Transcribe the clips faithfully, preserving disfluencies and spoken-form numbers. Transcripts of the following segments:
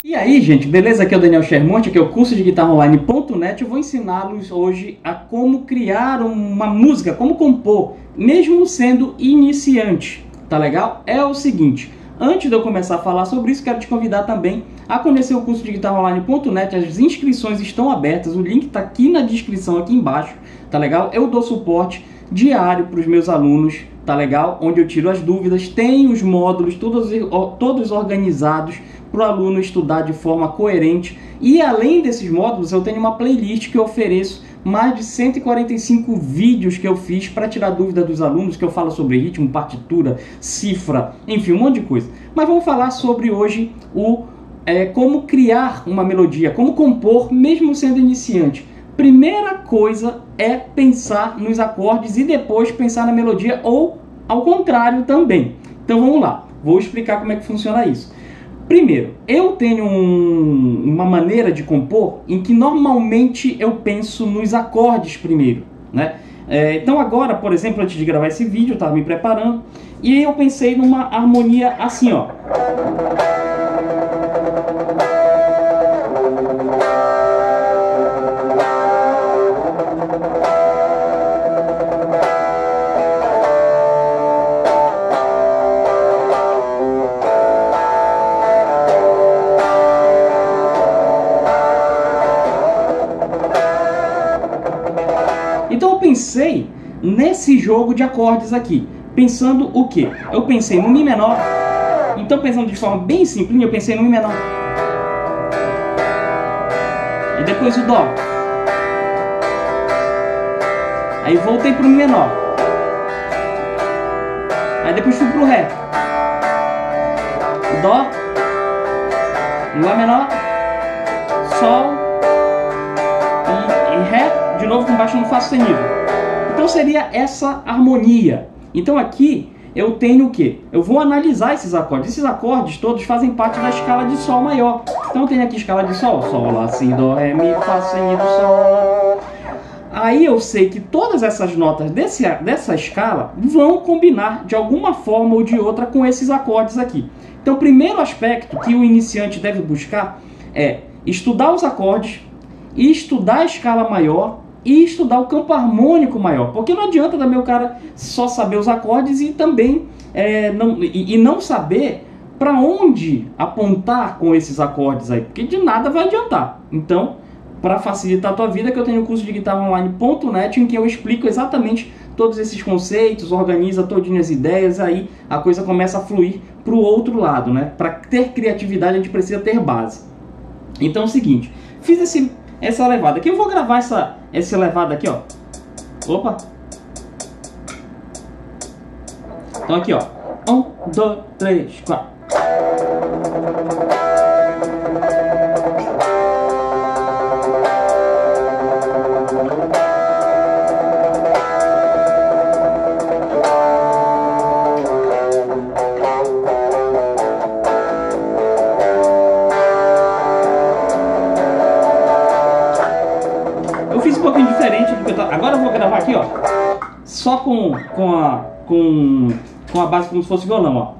E aí, gente, beleza? Aqui é o Daniel Schermonte, aqui é o curso de guitarra online ponto net. Eu vou ensiná-los hoje a como criar uma música, como compor, mesmo sendo iniciante, tá legal? É o seguinte, antes de eu começar a falar sobre isso, quero te convidar também a conhecer o curso de guitarra online ponto net. As inscrições estão abertas, o link está aqui na descrição, aqui embaixo, tá legal? Eu dou suporte diário para os meus alunos, tá legal? Onde eu tiro as dúvidas, tem os módulos todos, todos organizados para o aluno estudar de forma coerente. E além desses módulos, eu tenho uma playlist que eu ofereço mais de cento e quarenta e cinco vídeos que eu fiz para tirar dúvida dos alunos, que eu falo sobre ritmo, partitura, cifra, enfim, um monte de coisa. Mas vamos falar sobre hoje o é, como criar uma melodia, como compor mesmo sendo iniciante. Primeira coisa é pensar nos acordes e depois pensar na melodia, ou ao contrário também. Então vamos lá, vou explicar como é que funciona isso. Primeiro, eu tenho um, uma maneira de compor em que normalmente eu penso nos acordes primeiro, né? É, então agora, por exemplo, antes de gravar esse vídeo, eu estava me preparando e eu pensei numa harmonia assim, ó. Então eu pensei nesse jogo de acordes aqui, pensando o que? Eu pensei no Mi menor, então pensando de forma bem simples, eu pensei no Mi menor, e depois o Dó, aí voltei para o Mi menor, aí depois fui para o Ré, Dó, Lá menor, Sol e, e Ré, de novo com baixo no Fá sustenido. Então seria essa harmonia. Então aqui eu tenho o que? Eu vou analisar esses acordes. Esses acordes todos fazem parte da escala de Sol maior. Então eu tenho aqui escala de Sol, Sol, Lá, Si, Dó, Ré, Mi, Fá sustenido, Sol. Aí eu sei que todas essas notas desse, dessa escala vão combinar de alguma forma ou de outra com esses acordes aqui. Então o primeiro aspecto que o iniciante deve buscar é estudar os acordes, estudar a escala maior e estudar o campo harmônico maior, porque não adianta também o cara só saber os acordes e também é, não, e, e não saber para onde apontar com esses acordes aí, porque de nada vai adiantar. Então, para facilitar a tua vida, que eu tenho o curso de guitarra online ponto net, em que eu explico exatamente todos esses conceitos, organiza todinhas as ideias, aí a coisa começa a fluir para o outro lado, né? Para ter criatividade a gente precisa ter base. Então é o seguinte, fiz esse essa levada aqui, eu vou gravar essa, essa levada aqui, ó. Opa! Então aqui, ó. Um, dois, três, quatro. Eu fiz um pouquinho diferente do que eu tô... Agora eu vou gravar aqui, ó, só com, com, a, com, com a base como se fosse violão, ó.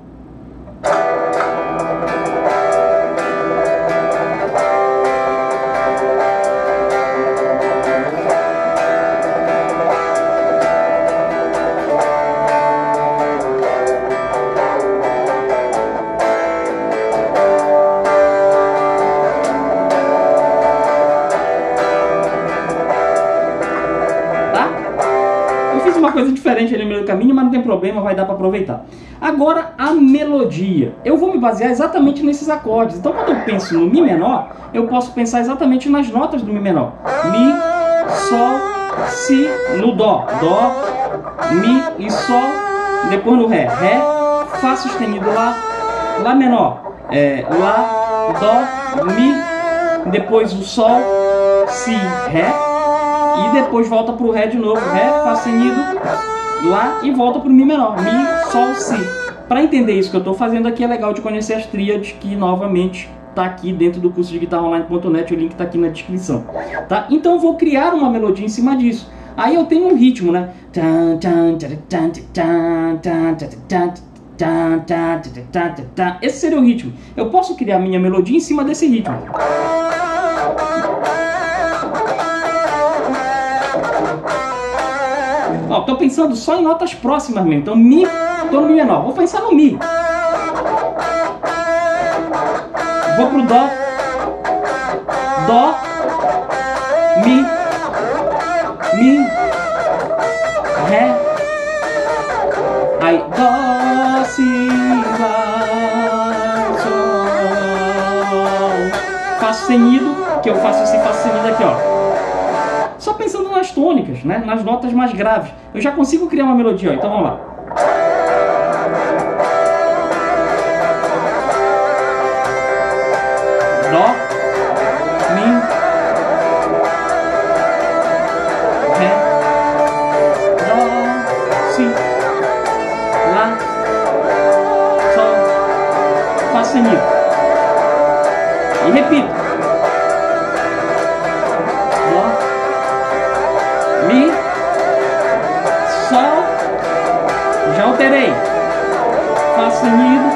Uma coisa diferente ali no meio do caminho, mas não tem problema, vai dar para aproveitar. Agora a melodia, eu vou me basear exatamente nesses acordes. Então quando eu penso no Mi menor, eu posso pensar exatamente nas notas do Mi menor: Mi, Sol, Si, no Dó, Dó, Mi e Sol, depois no Ré, Ré, Fá sustenido, Lá, Lá menor, é, Lá, Dó, Mi, depois o Sol, Si, Ré, e depois volta para o Ré de novo, Ré, Fá sustenido, Lá e volta para o Mi menor, Mi, Sol, Si. Para entender isso que eu estou fazendo aqui, é legal de conhecer as tríades, que novamente está aqui dentro do curso de guitarra online ponto net, o link está aqui na descrição. Tá? Então eu vou criar uma melodia em cima disso. Aí eu tenho um ritmo, né? Tchan, tchan, tchan, tchan, tchan, tchan. Esse seria o ritmo. Eu posso criar minha melodia em cima desse ritmo. Ó, tô pensando só em notas próximas mesmo. Então Mi, tô no Mi menor. Vou pensar no Mi. Vou pro Dó. Dó. Mi. Mi. Ré. Aí Dó, Si, Lá, Sol. Fá sustenido, que eu faço esse Fá sustenido aqui, ó. Só pensando nas tônicas, né? Nas notas mais graves. Eu já consigo criar uma melodia, ó. Então vamos lá. Dó, Mi, Ré, Dó, Si, Lá, Sol, Fá sustenido. E repito. Dó, Mi, Sol, já alterei. Fá sustenido.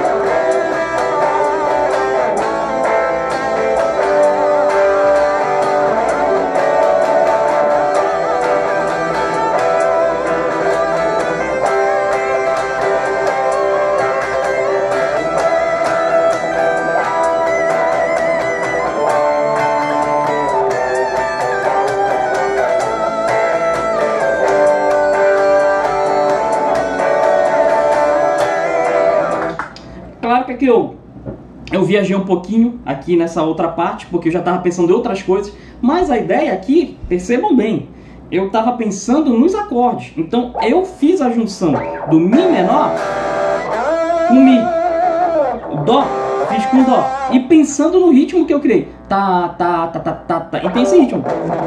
Claro que aqui eu, eu viajei um pouquinho aqui nessa outra parte, porque eu já estava pensando em outras coisas, mas a ideia aqui, percebam bem, eu estava pensando nos acordes. Então eu fiz a junção do Mi menor com Mi, o Dó, fiz com Dó, e pensando no ritmo que eu criei. Tá, tá, tá, tá, tá, tá, e tem esse ritmo.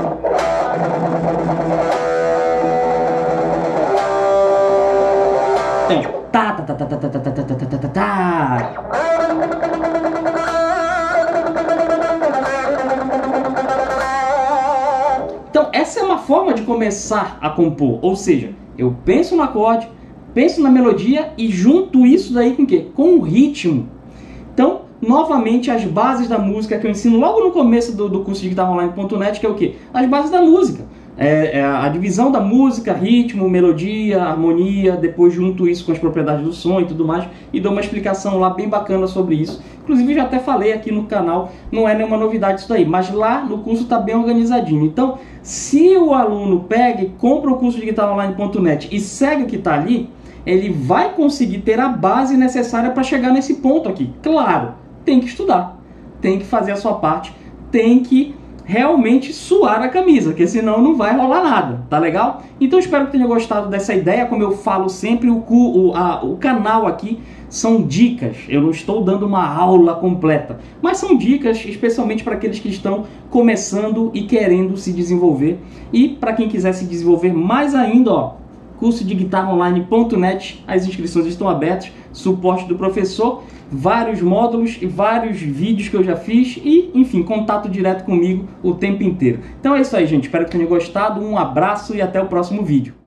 Tem tá, tá, tá, tá, tá, tá, tá, tá, tá, tá, tá, tá, tá. Então essa é uma forma de começar a compor, ou seja, eu penso no acorde, penso na melodia e junto isso daí com o quê? Com o ritmo. Então, novamente, as bases da música que eu ensino logo no começo do, do curso de guitarra online ponto net, que é o quê? As bases da música. É, é a divisão da música, ritmo, melodia, harmonia, depois junto isso com as propriedades do som e tudo mais, e dou uma explicação lá bem bacana sobre isso. Inclusive já até falei aqui no canal, não é nenhuma novidade isso daí, mas lá no curso está bem organizadinho. Então, se o aluno pega e compra o curso de guitarra online ponto net e segue o que está ali, ele vai conseguir ter a base necessária para chegar nesse ponto aqui. Claro, tem que estudar, tem que fazer a sua parte, tem que realmente suar a camisa, porque senão não vai rolar nada, tá legal? Então espero que tenha gostado dessa ideia. Como eu falo sempre, o, o, a, o canal aqui são dicas, eu não estou dando uma aula completa, mas são dicas especialmente para aqueles que estão começando e querendo se desenvolver, e para quem quiser se desenvolver mais ainda, ó, curso de guitarra online ponto net, as inscrições estão abertas, suporte do professor, vários módulos e vários vídeos que eu já fiz e, enfim, contato direto comigo o tempo inteiro. Então é isso aí, gente. Espero que tenham gostado. Um abraço e até o próximo vídeo.